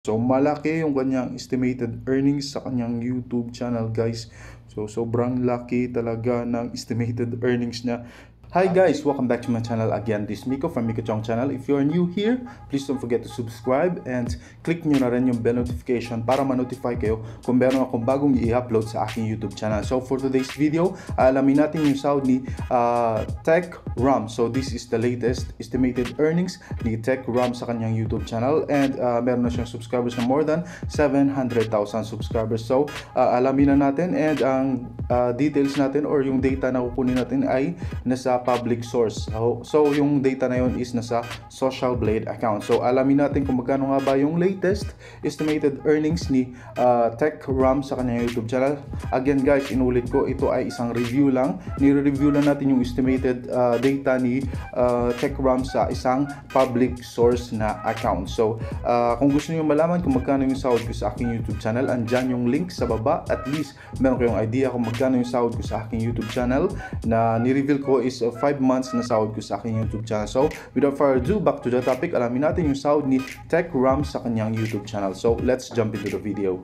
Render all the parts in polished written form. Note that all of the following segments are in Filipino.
So malaki yung kanyang estimated earnings sa kanyang YouTube channel, guys. So sobrang laki talaga ng estimated earnings niya. Hi guys, welcome back to my channel again. This is Miko from Miko Chong channel. If you are new here, please don't forget to subscribe and click nyo na rin yung bell notification para ma-notify kayo kung meron akong bagong i-upload sa aking YouTube channel. So for today's video, alamin natin yung sahod ni Tech Ram. So this is the latest estimated earnings ni Tech Ram sa kanyang YouTube channel, and meron na siyang subscribers na more than 700,000 subscribers. So alamin na natin, and ang details natin or yung data na kukunin natin ay nasa public source. So yung data na yun is nasa Social Blade account. So alamin natin kung magkano nga ba yung latest estimated earnings ni Tech Ram sa kanyang YouTube channel. Again guys, inulit ko, ito ay isang review lang. Nire-review lang natin yung estimated data ni Tech Ram sa isang public source na account. So kung gusto niyo malaman kung magkano yung sahod ko sa aking YouTube channel, andyan yung link sa baba. At least meron kayong idea kung magkano yung sahod ko sa aking YouTube channel na ni-reveal ko is 5 months na sahod ko sa aking YouTube channel. So without further ado, back to the topic. Alamin natin yung sahod ni Tech Ram sa kanyang YouTube channel. So let's jump into the video.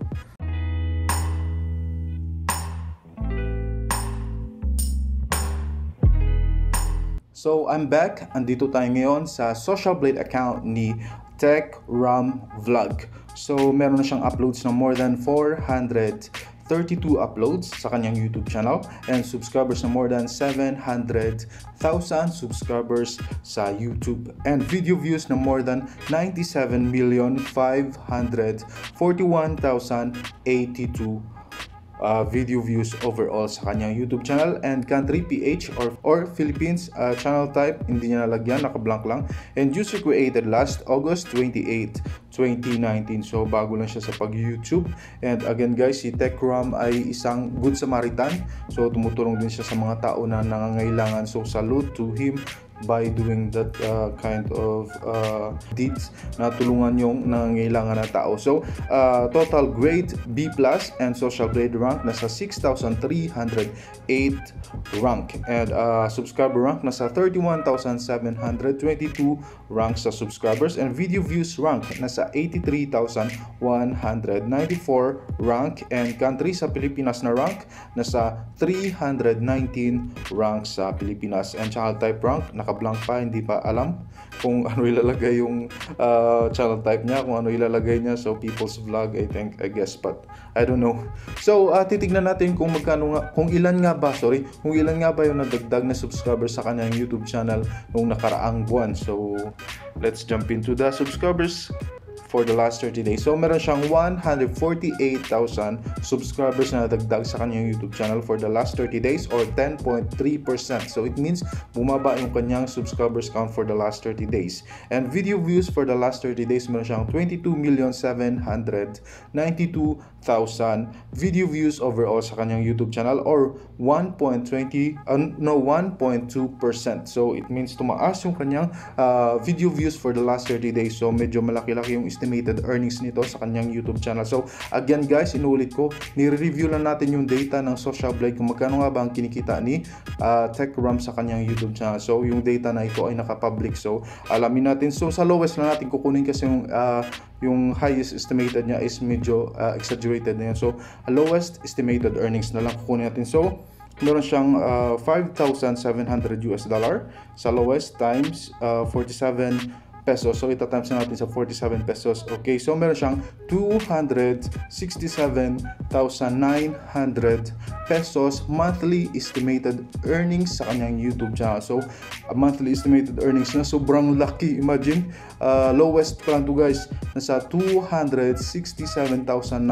So I'm back. Andito tayo ngayon sa Social Blade account ni Tech Ram Vlog. So meron na siyang uploads na more than 432 uploads sa kanyang YouTube channel, and subscribers na more than 700,000 subscribers sa YouTube, and video views na more than 97,541,082 video views overall sa kanyang YouTube channel. And country PH or Philippines, channel type hindi niya nalagyan, naka-blank lang, and user created last August 28, 2019. So bago lang siya sa pag-YouTube. And again guys, si Tech Ram ay isang good Samaritan. So tumutulong din siya sa mga tao na nangangailangan. So salute to him by doing that kind of deeds na tulungan yung nangangailangan na tao. So total grade B+, and social grade rank nasa 6,308 rank, and subscriber rank nasa 31,722 rank sa subscribers, and video views rank nasa 83,194 rank, and country sa Pilipinas na rank nasa 319 rank sa Pilipinas, and channel type rank naka-blank pa, hindi pa alam kung ano ilalagay yung channel type niya, kung ano ilalagay niya. So people's vlog, I guess, but I don't know. So titignan natin kung magkano nga, kung ilan nga ba yung nadagdag na subscribers sa kanyang YouTube channel nung nakaraang buwan. So let's jump into the subscribers for the last 30 days. So meron siyang 148,000 subscribers na nadagdag sa kanyang YouTube channel for the last 30 days, or 10.3%. So it means bumaba yung kanyang subscribers count for the last 30 days. And video views for the last 30 days, meron siyang 22,792,000 video views overall sa kanyang YouTube channel, or 1.2%. So it means tumaas yung kanyang video views for the last 30 days. So medyo malaki-laki yung estimated earnings nito sa kanyang YouTube channel. So again guys, inulit ko, nire-review lang natin yung data ng Social Blade kung magkano nga ba ang kinikita ni Tech Ram sa kanyang YouTube channel. So yung data na ito ay naka-public. So alamin natin. So sa lowest lang natin kukunin kasi yung highest estimated niya is medyo exaggerated na yan. So lowest estimated earnings na lang kukunin natin. So meron siyang $5,700 sa lowest times 47 pesos. So ita-times na natin sa 47 pesos. Okay, so meron siyang 267,900 pesos monthly estimated earnings sa kanyang YouTube channel. So monthly estimated earnings na sobrang laki. Imagine, lowest pa lang to guys, nasa 267,900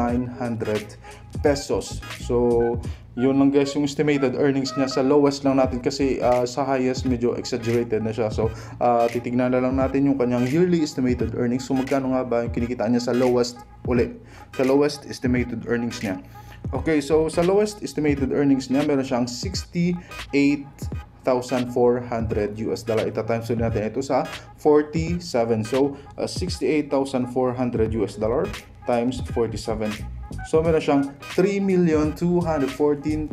pesos. So yun lang guys yung estimated earnings niya. Sa lowest lang natin kasi sa highest medyo exaggerated na siya. So titignan na lang natin yung kanyang yearly estimated earnings. So magkano nga ba yung kinikita niya sa lowest uli, sa lowest estimated earnings niya. Okay, so sa lowest estimated earnings niya, meron siyang $68,400. Ita-times natin ito sa 47. So $68,400 times 47. So meron siyang 3,214,800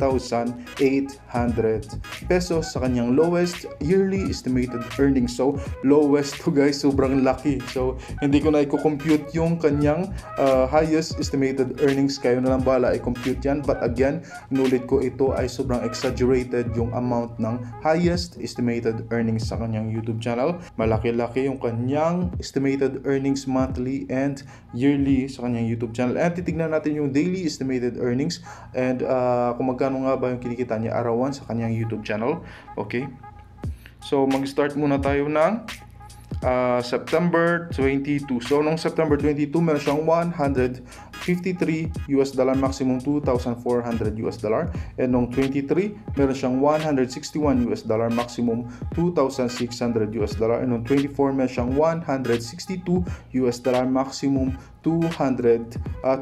pesos sa kanyang lowest yearly estimated earnings. So lowest to guys, sobrang laki. So hindi ko na i-compute yung kanyang highest estimated earnings. Kayo na lang bala i-compute yan. But again, inulit ko, ito ay sobrang exaggerated yung amount ng highest estimated earnings sa kanyang YouTube channel. Malaki-laki yung kanyang estimated earnings monthly and yearly sa kanyang YouTube channel. And titignan natin yung daily estimated earnings and kung magkano nga ba yung kinikita niya arawan sa kanyang YouTube channel. Okay, so mag-start muna tayo ng September 22. So nung September 22 meron siyang $153 maximum $2,400, and nung 23 meron siyang $161 maximum $2,600, and nung 24 meron siyang $162 maximum $2,600,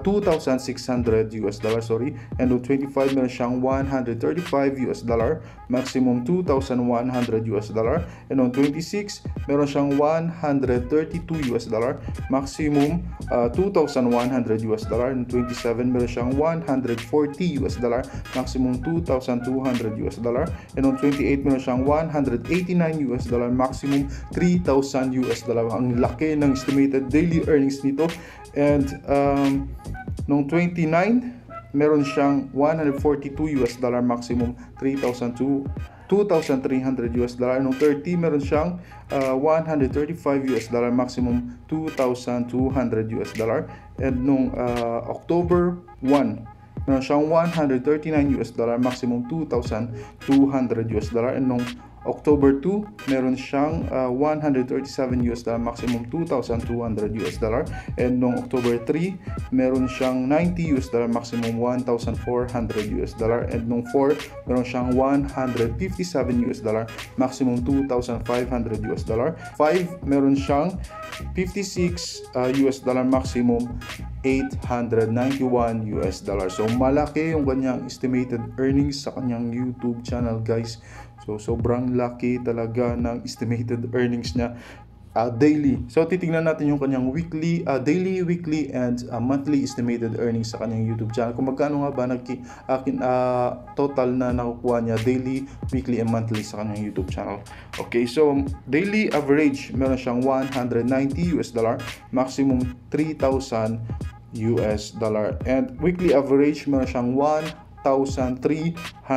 sorry, and nung 25 meron siyang $135 maximum $2,100, and nung 26 meron siyang $132 maximum $2,100, and 27 meron siyang $140 maximum $2,200, and on 28 meron siyang $189 maximum $3,000. Ang laki ng estimated daily earnings nito. And nung 29 meron siyang $142 maximum $2,300, and nung 30 meron siyang $135 maximum $2,200, and nung October 1 meron siyang $139 maximum $2,200, and nung October 2 meron siyang $137 maximum $2,200, and nung October 3 meron siyang $90 maximum $1,400, and nung 4 meron siyang $157 maximum $2,500, 5 meron siyang $56 maximum $891. So malaki yung kanyang estimated earnings sa kanyang YouTube channel, guys. So sobrang laki talaga ng estimated earnings niya daily. So titingnan natin yung kanyang weekly, daily, weekly, and monthly estimated earnings sa kanyang YouTube channel. Kung magkano nga ba total na nakukuha niya daily, weekly, and monthly sa kanyang YouTube channel. Okay, so daily average meron siyang $190 maximum $3,000, and weekly average meron siyang $1,300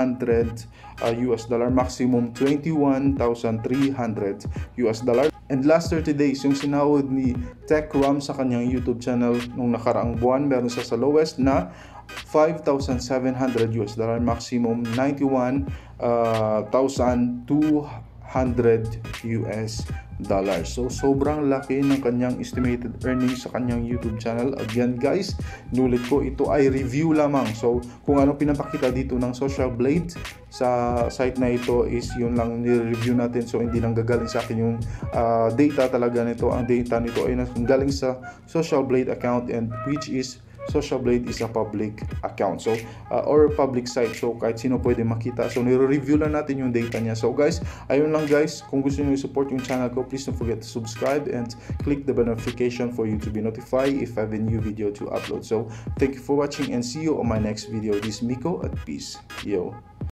maximum $21,300. And last 30 days, yung sinahod ni TechRam sa kanyang YouTube channel nung nakaraang buwan, meron siya sa lowest na $5,700 maximum $91,200. So sobrang laki ng kanyang estimated earnings sa kanyang YouTube channel. Again guys, nulit ko, ito ay review lamang. So kung ano pinapakita dito ng Social Blade sa site na ito is yun lang ni-review natin. So hindi nang gagaling sa akin yung data talaga nito. Ang data nito ay galing sa Social Blade account, and which is Social Blade is a public account, so or public site, so kahit sino pwede makita. So nire-review lang natin yung data niya. So guys, ayun lang guys. Kung gusto niyo i-support yung channel ko, please don't forget to subscribe and click the bell notification for you to be notified if I have a new video to upload. So thank you for watching and see you on my next video. This is Miko at peace. Yo.